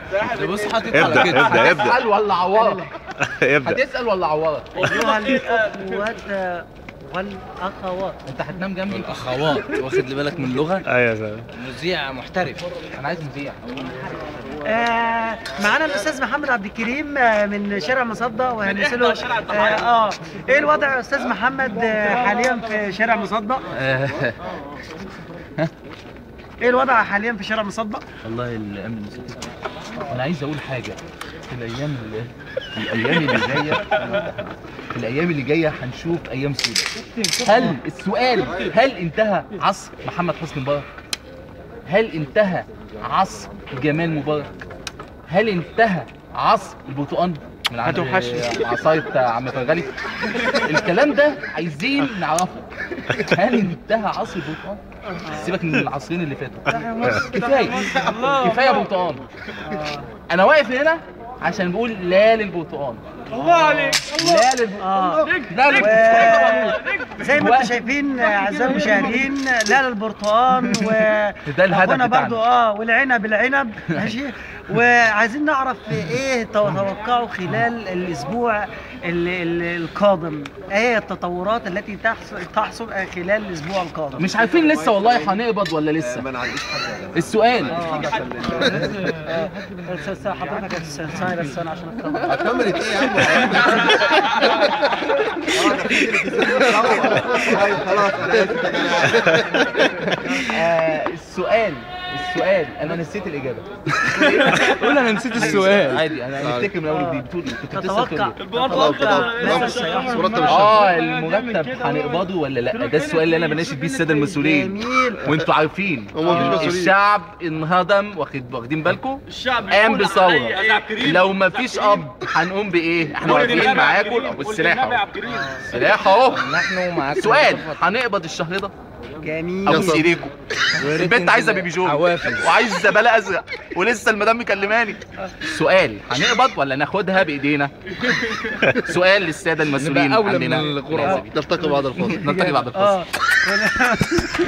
بص حاطط ابدأ على كده. ابدأ ابدأ هتسأل ولا عوارة؟ ابدأ. هتسأل ولا عوارة؟ أيها الأخوات والأخوات. انت هتنام جنبي؟ الاخوات، واخد لي بالك من اللغه؟ ايوه فاهم. مذيع محترف. انا عايز مذيع. معانا الأستاذ محمد عبد الكريم من شارع مصدق وهنسأله إيه الوضع يا أستاذ محمد حاليا في شارع مصدق؟ إيه الوضع حاليا في شارع مصدق؟ والله الامن مسكت. انا عايز اقول حاجه. في الايام اللي جايه في الايام اللي جايه هنشوف ايام سوداء. هل انتهى عصر محمد حسني مبارك؟ هل انتهى عصر جمال مبارك؟ هل انتهى عصر البرتقال من عند عصايه عم فرغلي؟ الكلام ده عايزين نعرفه. هل انتهى عصر البرتقال؟ سيبك من العصرين اللي فاتوا. كفايه برتقال. انا واقف هنا عشان بقول لا للبرتقال. الله عليك. لا للبرتقال. لا للبرتقال. زي ما انتم شايفين اعزائي المشاهدين، لا للبرتقال ده الهدف بتاعنا برضو والعنب العنب ماشي. وعايزين نعرف ايه تتوقعوا خلال الاسبوع القادم، ايه التطورات التي تحصل خلال الاسبوع القادم؟ مش عارفين لسه والله هنقبض ولا لسه. ما نعديش حاجه. السؤال حضرتك ثانية بس انا عشان كاميرا ايه يا عم؟ خلاص انا اسف. السؤال انا نسيت الاجابه. قول انا نسيت السؤال. عادي انا هنفتكر من اول وجديد. كنت تتوقع ماذا سيحصل؟ المرتب هنقبضه ولا لا؟ ده السؤال اللي انا بناشد بيه الساده المسؤولين. وانتوا عارفين الشعب انهضم، واخدين بالكم؟ قام بثوره. لو ما فيش هنقوم بايه؟ احنا واقفين معاكم والسلاح اهو. السلاح اهو. نحن معاكم. سؤال، هنقبض الشهر ده؟ جميل. ابوس ايديكم. البنت عايزه بيبي جو وعايزه زباله ازرق ولسه المدام مكلماني. سؤال، هنقبض ولا ناخدها بايدينا؟ سؤال للساده المسؤولين عندنا. نلتقي بعد الفاصل. نلتقي بعد الفاصل.